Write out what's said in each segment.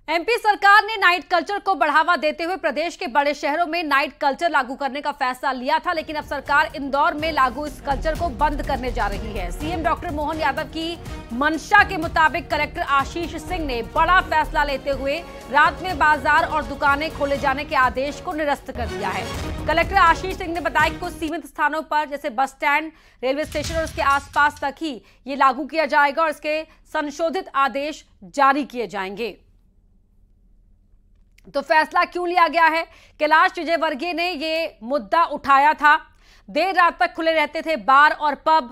MP सरकार ने night culture को बढ़ावा देते हुए प्रदेश के बड़े शहरों में नाइट कल्चर लागू करने का फैसला लिया था, लेकिन अब सरकार इंदौर में लागू इस कल्चर को बंद करने जा रही है। सीएम डॉक्टर मोहन यादव की मंशा के मुताबिक कलेक्टर आशीष सिंह ने बड़ा फैसला लेते हुए रात में बाजार और दुकानें खोले जाने के आदेश को निरस्त कर दिया है। कलेक्टर आशीष सिंह ने बताया कि कुछ सीमित स्थानों पर जैसे बस स्टैंड, रेलवे स्टेशन और उसके आसपास तक ही ये लागू किया जाएगा और इसके संशोधित आदेश जारी किए जाएंगे। तो फैसला क्यों लिया गया है? कैलाश विजयवर्गीय ने ये मुद्दा उठाया था। देर रात तक खुले रहते थे बार और पब।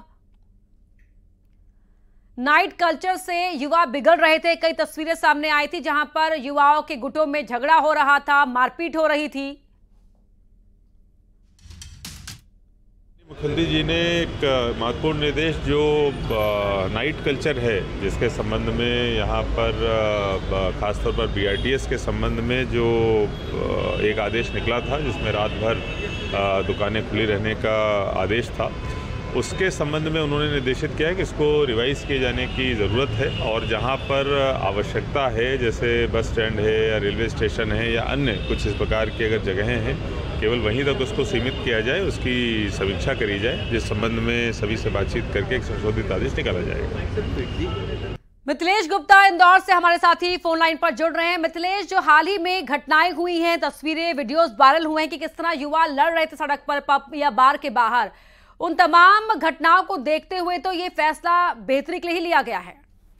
नाइट कल्चर से युवा बिगड़ रहे थे। कई तस्वीरें सामने आई थी जहां पर युवाओं के गुटों में झगड़ा हो रहा था, मारपीट हो रही थी। मुख्यमंत्री जी ने एक महत्वपूर्ण निर्देश जो नाइट कल्चर है जिसके संबंध में यहाँ पर खासतौर पर बीआरटीएस के संबंध में जो एक आदेश निकला था जिसमें रात भर दुकानें खुली रहने का आदेश था, उसके संबंध में उन्होंने निर्देशित किया है कि इसको रिवाइज किए जाने की ज़रूरत है और जहाँ पर आवश्यकता है जैसे बस स्टैंड है या रेलवे स्टेशन है या अन्य कुछ इस प्रकार की अगर जगहें हैं, केवल वहीं तक उसको सीमित किया जाए, उसकी समीक्षा करी जाए, जिस संबंध में सभी से बातचीत करके एक संशोधित आदेश निकाला जाएगा। मिथिलेश गुप्ता इंदौर से हमारे साथी फोन लाइन पर जुड़ रहे हैं। मिथिलेश, जो हाल ही में घटनाएं हुई हैं, तस्वीरें वीडियोस वायरल हुए हैं कि किस तरह युवा लड़ रहे थे सड़क पर, पब या बार के बाहर, उन तमाम घटनाओं को देखते हुए तो ये फैसला बेहतरी के लिए ही लिया गया है।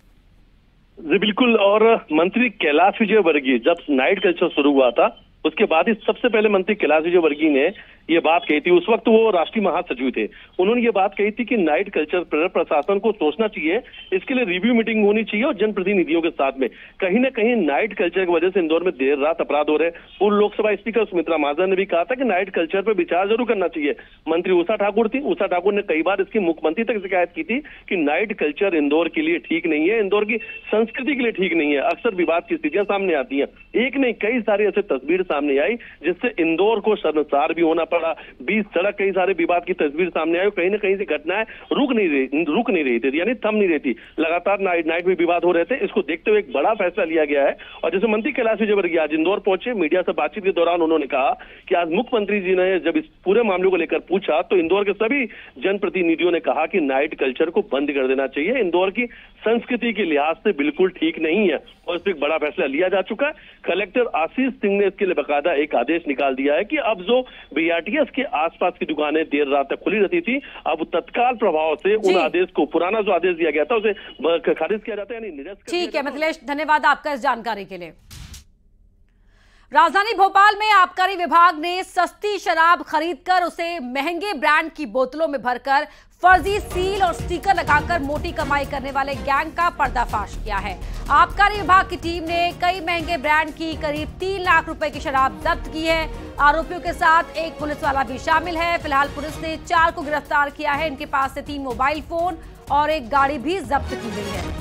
जी बिल्कुल। और मंत्री कैलाश विजयवर्गीय जब नाइट कल्चर शुरू हुआ था उसके बाद ही सबसे पहले मंत्री कैलाश विजयवर्गीय ने ये बात कही थी। उस वक्त वो राष्ट्रीय महासचिव थे। उन्होंने ये बात कही थी कि नाइट कल्चर पर प्रशासन को सोचना चाहिए, इसके लिए रिव्यू मीटिंग होनी चाहिए और जनप्रतिनिधियों के साथ में। कहीं ना कहीं नाइट कल्चर की वजह से इंदौर में देर रात अपराध हो रहे। पूर्व लोकसभा स्पीकर सुमित्रा महाजन ने भी कहा था कि नाइट कल्चर पर विचार जरूर करना चाहिए। मंत्री उषा ठाकुर थी, उषा ठाकुर ने कई बार इसकी मुख्यमंत्री तक शिकायत की थी कि नाइट कल्चर इंदौर के लिए ठीक नहीं है, इंदौर की संस्कृति के लिए ठीक नहीं है। अक्सर विवाद की स्थितियां सामने आती हैं। एक नहीं कई सारी ऐसे तस्वीर सामने आई जिससे इंदौर को शर्मसार भी होना पड़ा। 20 सड़क कई सारे विवाद की तस्वीर सामने आई। कहीं ना कहीं से घटनाएं रुक नहीं रही थी, यानी थम नहीं रही थी। लगातार नाइट में विवाद हो रहे थे। इसको देखते हुए एक बड़ा फैसला लिया गया है। और जैसे मंत्री कैलाश विजयवर्गीय आज इंदौर पहुंचे, मीडिया से बातचीत के दौरान उन्होंने कहा कि आज मुख्यमंत्री जी ने जब इस पूरे मामले को लेकर पूछा तो इंदौर के सभी जनप्रतिनिधियों ने कहा कि नाइट कल्चर को बंद कर देना चाहिए, इंदौर की संस्कृति के लिहाज से बिल्कुल ठीक नहीं है। और इस पर एक बड़ा फैसला लिया जा चुका है। कलेक्टर आशीष सिंह ने इसके लिए बाकायदा एक आदेश निकाल दिया है कि अब जो बीआरटीएस के आसपास की दुकानें देर रात तक खुली रहती थी, अब तत्काल प्रभाव से उन आदेश को, पुराना जो आदेश दिया गया था उसे खारिज किया जाता है, यानी निरस्त। ठीक है मिथिलेश, धन्यवाद आपका इस जानकारी के लिए। राजधानी भोपाल में आबकारी विभाग ने सस्ती शराब खरीदकर उसे महंगे ब्रांड की बोतलों में भरकर फर्जी सील और स्टिकर लगाकर मोटी कमाई करने वाले गैंग का पर्दाफाश किया है। आबकारी विभाग की टीम ने कई महंगे ब्रांड की करीब 3 लाख रुपए की शराब जब्त की है। आरोपियों के साथ एक पुलिस वाला भी शामिल है। फिलहाल पुलिस ने 4 को गिरफ्तार किया है। इनके पास से 3 मोबाइल फोन और एक गाड़ी भी जब्त की गई है।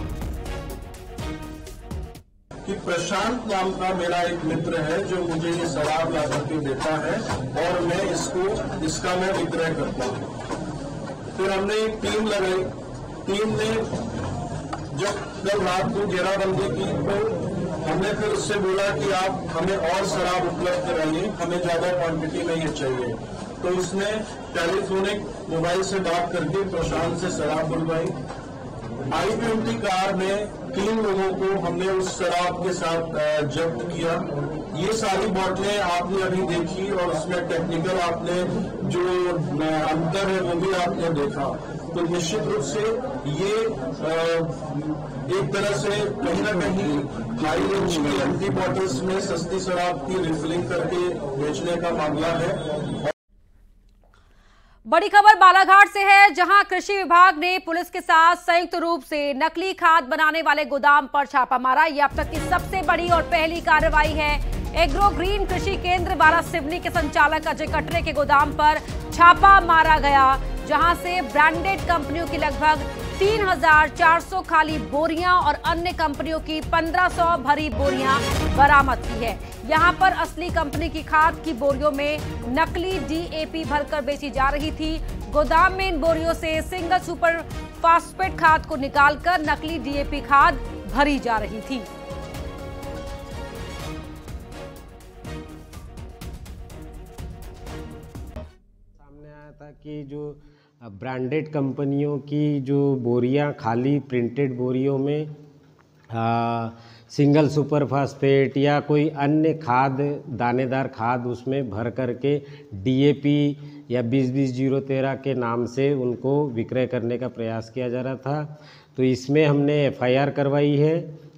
कि प्रशांत नाम का मेरा एक मित्र है जो मुझे ये शराब ला करके देता है और मैं इसका मैं विक्रय करता हूँ। फिर हमने एक टीम लगाई। टीम ने जब रात को घेराबंदी की तो हमने फिर उससे बोला कि आप हमें और शराब उपलब्ध कराइए, हमें ज्यादा क्वांटिटी में ये चाहिए। तो उसने टेलीफोनिक मोबाइल से बात करके प्रशांत से शराब बुलवाई। i20 कार में 3 लोगों को हमने उस शराब के साथ जब्त किया। ये सारी बोतलें आपने अभी देखी और उसमें टेक्निकल आपने जो अंतर है वो भी आपने देखा। तो निश्चित रूप से ये एक तरह से कहीं ना कहीं हाई रेंज की एम्प्टी बॉटल्स में सस्ती शराब की रिफिलिंग करके बेचने का मामला है। बड़ी खबर बालाघाट से है, जहां कृषि विभाग ने पुलिस के साथ संयुक्त रूप से नकली खाद बनाने वाले गोदाम पर छापा मारा। यह अब तक की सबसे बड़ी और पहली कार्रवाई है। एग्रो ग्रीन कृषि केंद्र वाला सिवनी के संचालक अजय कटरे के गोदाम पर छापा मारा गया, जहां से ब्रांडेड कंपनियों की लगभग 3400 खाली बोरियां और अन्य कंपनियों की 1500 भरी बोरियां बरामद की है। यहां पर असली कंपनी की खाद की बोरियों में नकली डीएपी भरकर बेची जा रही थी। गोदाम में इन बोरियों से सिंगल सुपर फास्फेट खाद को निकालकर नकली डीएपी खाद भरी जा रही थी। था कि जो ब्रांडेड कंपनियों की जो बोरियां खाली प्रिंटेड बोरियों में सिंगल सुपर फास्फेट या कोई अन्य खाद दानेदार खाद उसमें भर करके डीएपी या 20-20-013 के नाम से उनको विक्रय करने का प्रयास किया जा रहा था। तो इसमें हमने एफआईआर करवाई है